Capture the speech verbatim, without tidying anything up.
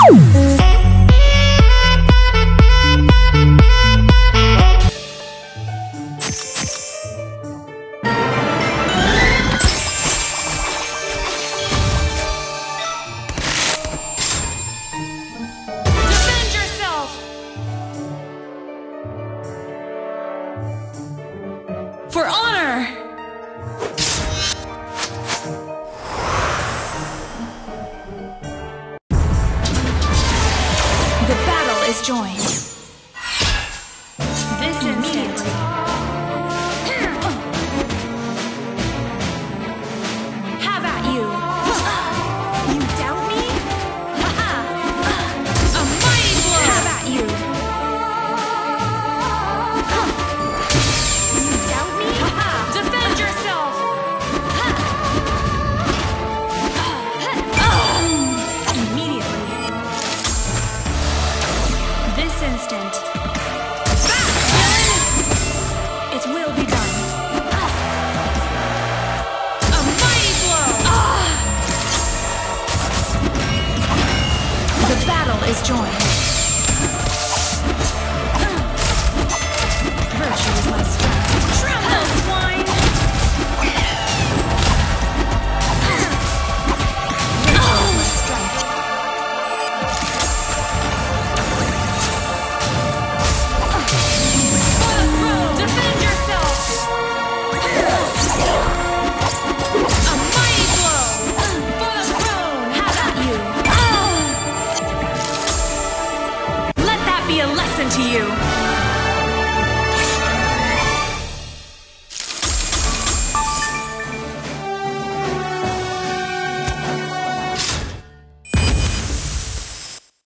For honor! The battle is joined. This instant. Have at you. You doubt me? A mighty blow! Have at you. You doubt me? Defend yourself! Immediately. This instant. Back, villain! It will be done. A mighty blow! The battle is joined. Virtue is my strength. Tremble, swine! Virtue is my strength. For the throne! Defend yourself! A mighty blow! For the throne! Have at you! Let that be a lesson to you!